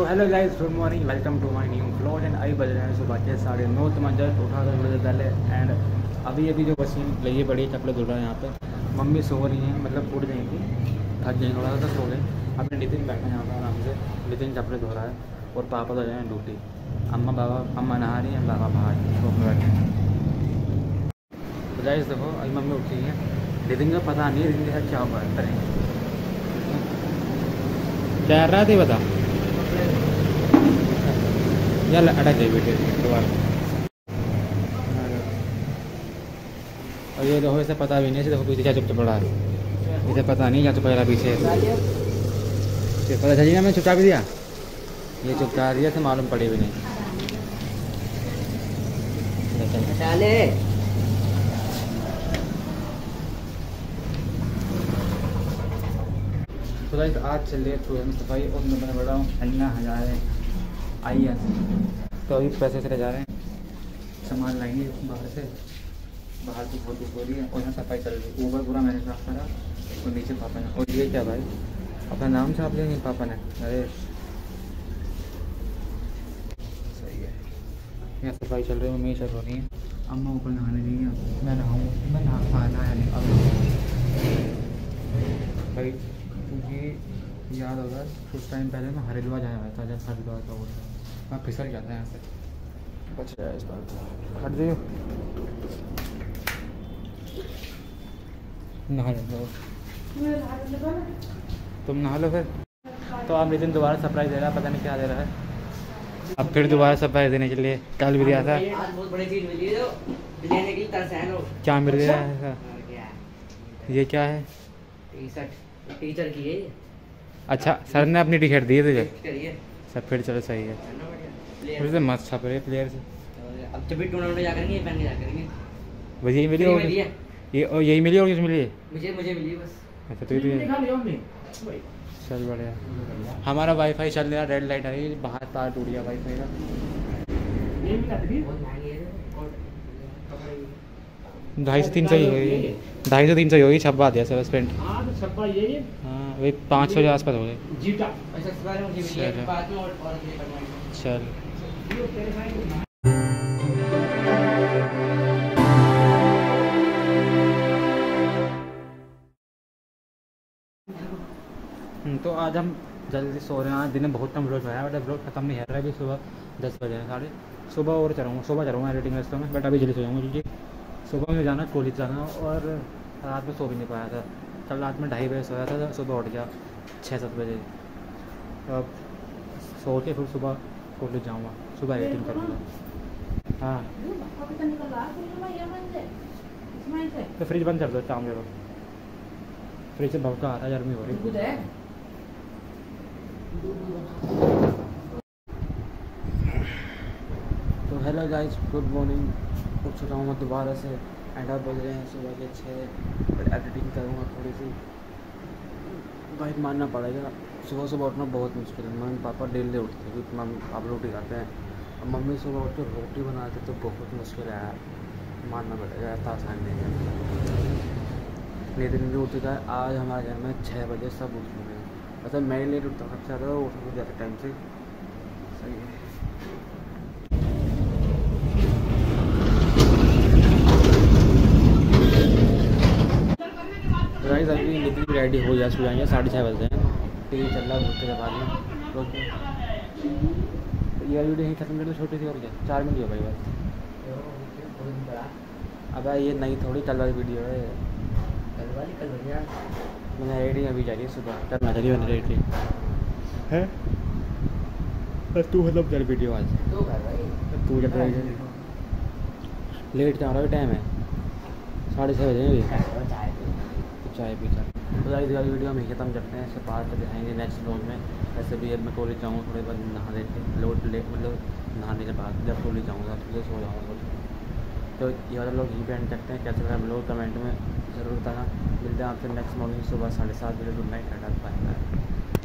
Hello guys, good morning, welcome to my new vlog. And अभी बज रहे हैं सुबह के 9:30। तो मैं जस्ट उठा 10 बजे पहले। एंड अभी जो मशीन लगी पड़ी है, कपड़े धुल रहा है यहाँ पे। मम्मी सो रही हैं, मतलब उठ जाएंगी, थक जाएंगे थोड़ा सा, सो गए। अभी नितिन बैठा है यहाँ पर आराम से। नितिन कपड़े धो रहा है और पापा तो जाए ड्यूटी। अम्मा नहा रही हैं, बाबा बाहर शॉप में बैठे हैं। तो गाइस देखो, अभी मम्मी उठी हैं। नितिन का पता नहीं है नितिन के साथ क्या हुआ करेंगे। तैर रहा थे बता यार, अटक गई बेटे दोबारा। और ये देखो, इसे पता भी नहीं है, देखो पीछे क्या चुप पड़ा है। इसे पता नहीं क्या चुप रहा पीछे। पता चली ना, मैं चुपचा भी दिया, ये चुपचा दिया तो मालूम पड़ी भी नहीं। तो गाइस आज चल रही है टूर सफाई और मैं बड़ा हूँ अन्ना हज़ारे आई है। तो अभी पैसे से जा रहे हैं, सामान लाएंगे बाहर की फोटो हो रही है और यहाँ सफाई चल रही है। ऊपर पूरा मैंने साफ करा और नीचे पापा ने। और ये क्या भाई, अपना नाम छाप लेंगे पापा ने। अरे सही है, यहाँ सफाई चल रही है, मम्मी चल रही है, अम्मा ऊपर नहाने नहीं है। मैं नहाऊँ, मैं नहाया नहीं अब भाई, क्योंकि याद होगा कुछ टाइम पहले मैं हरिद्वार जाया हुआ था। जब हरिद्वार का होता है मैं फिसल जाता है यहाँ से, बच गया इस बार। हट जाइए, नहा लो, तुम नहा लो फिर। तो आप नितिन दोबारा सरप्राइज दे रहा है, पता नहीं क्या दे रहा है। अब फिर दोबारा सरप्राइज देने के लिए कल भी दिया था। बहुत बड़ी चीज मिली है जो लेने के लिए तरसैन हो। क्या मिल गया है? ये क्या है? टी-शर्ट टीचर की है। अच्छा, सर ने अपनी टी शर्ट दी है तुझे? करिए सब फिर चलो सही है। फिर से मस्त छप रहे प्लेयर से। अब जब भी टूर्नामेंट जा करेंगे ये पहन के जा करेंगे। बस यही मिली और ये और यही मिली और किस मिली है? मुझे मिली बस। अच्छा तो ये चल बढ़िया। हमारा वाईफाई चल रहा, रेड लाइट आ रही है, बाहर तार टूट गया वाईफाई का। 250 से 300 ही होगी, 250 से 300 ही होगी। छपवा दिया सर पेंट। हाँ वही 500 के आसपास हो गए। चल तो आज हम जल्दी सो रहे हैं। आज दिन में बहुत कम व्लॉग आया, बट व्लॉग खत्म नहीं है रहा। अभी सुबह 10 बजे हैं, सुबह और चलूँगा एडिटिंग रास्ते में। बट अभी जल्दी सो जाऊँगा क्योंकि सुबह में जाना, कॉलेज जाना। और रात में सो भी नहीं पाया था। कल रात में 2:30 बजे सोया था, सुबह उठ गया 6-7 बजे। तो अब सो के फिर सुबह कॉलेज जाऊँगा, सुबह एडिटिंग करूँगा। हाँ तो फ्रिज बंद कर दो, काम करो। फ्रिज से भवका आ रहा है, गर्मी हो रही है। तो हेलो गाइस, गुड मॉर्निंग। उठ चुका हूँ मैं दोबारा से। एंड अब बज रहे हैं सुबह के 6। पर एडिटिंग करूँगा थोड़ी सी, भाई मानना पड़ेगा। सुबह सुबह उठना बहुत मुश्किल है। मम्मी पापा डेली उठते क्योंकि मम्मी आप रोटी खाते हैं, और मम्मी सुबह उठ कर रोटी बनाते तो बहुत मुश्किल है, मानना पड़ेगा, ऐसा आसान नहीं है। नितिन भी उठ चुका है। आज हमारे घर में 6 बजे सब उठ चुके हैं। मतलब मैं लेट उठता हूँ सबसे ज़्यादा, उठ जाते टाइम से। सही है। गाइस अभी नितिन भी रेडी हो जाए, सो जाएंगे। 6:30 बजे हैं। टीवी चल रहा है भूतने के बाद में। तो ये वीडियो ही खत्म कर दो, छोटी सी और क्या, 4 मिनट हो भाई बस। अब ये नहीं, थोड़ी कल वाली वीडियो है। कल बढ़िया मैंने रेडी अभी जा रही है सुबह, तब मैं चली मैंने रेडी है। बस तू मतलब चल वीडियो आज तू जब लेट जा रहा है, टाइम है 6:30 बजे अभी। चाय पी कर तो वाली वीडियो हम खत्म करते हैं। इसके बाद दिखाएंगे नेक्स्ट ब्लॉग में। वैसे भी अब मैं कॉलेज जाऊँगा, थोड़ी बार नहा लेते मतलब नहाने के बाद जब कॉलेज जाऊँगा तो सो जाऊँगा। तो ये वाला लोग यहीं पे एंड करते हैं। कैसे लगा लोग कमेंट में ज़रूर बताना। मिलते हैं आपसे नेक्स्ट मॉर्निंग सुबह 7:30 बजे। Good night, ta ta bye bye.